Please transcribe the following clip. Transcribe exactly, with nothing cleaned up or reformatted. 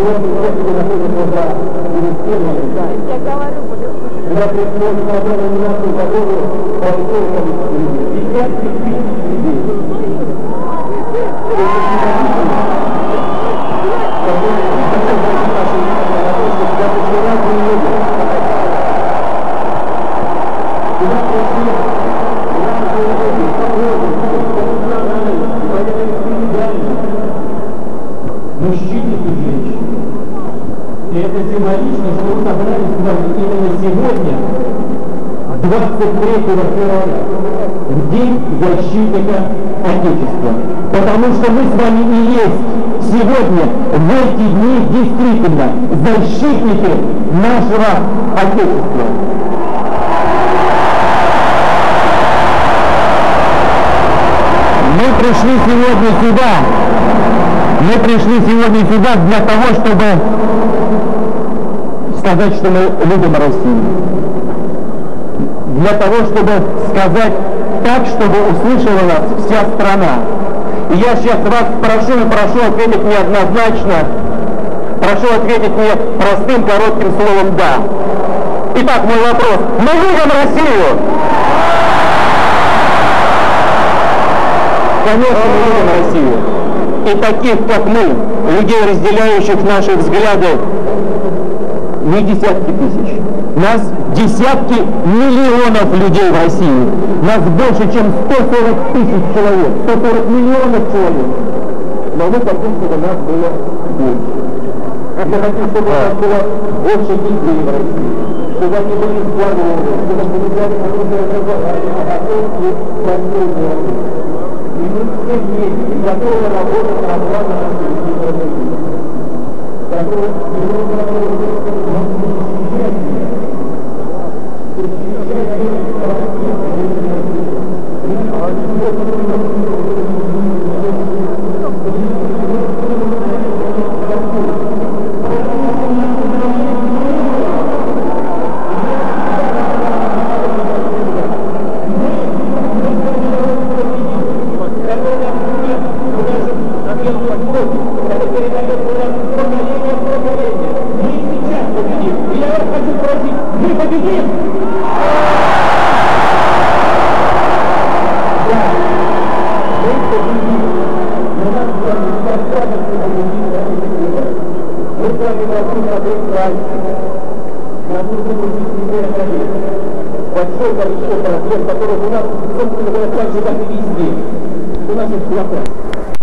Я говорю, когда приходит на номинацию которую поскольку десятки тысяч людей. Мужчины и женщины. И это символично, что мы собрались с вами именно сегодня, двадцать третьего февраля, в День защитника Отечества. Потому что мы с вами и есть сегодня, в эти дни, действительно защитники нашего Отечества. Мы пришли сегодня сюда, мы пришли сегодня сюда для того, чтобы сказать, что мы любим Россию. Для того, чтобы сказать так, чтобы услышала нас вся страна. И я сейчас вас прошу и прошу ответить мне однозначно, прошу ответить мне простым, коротким словом «да». Итак, мой вопрос. Мы любим Россию? Конечно, мы любим Россию. И таких, как мы, людей, разделяющих наши взгляды, не десятки тысяч. Нас десятки миллионов людей в России. Нас больше, чем сто сорок тысяч человек. сто сорок миллионов человек. Но мы хотим, чтобы нас было больше. Мы хотим, чтобы нас было больше детей в России. Чтобы они были здоровы, чтобы получали хорошее образование, оценки последние. И мы все вместе готовы работать на благо нашей жизни. Готовы большое количество проблем, которые у нас, собственно говоря, так же, как и везде. У нас их хватает.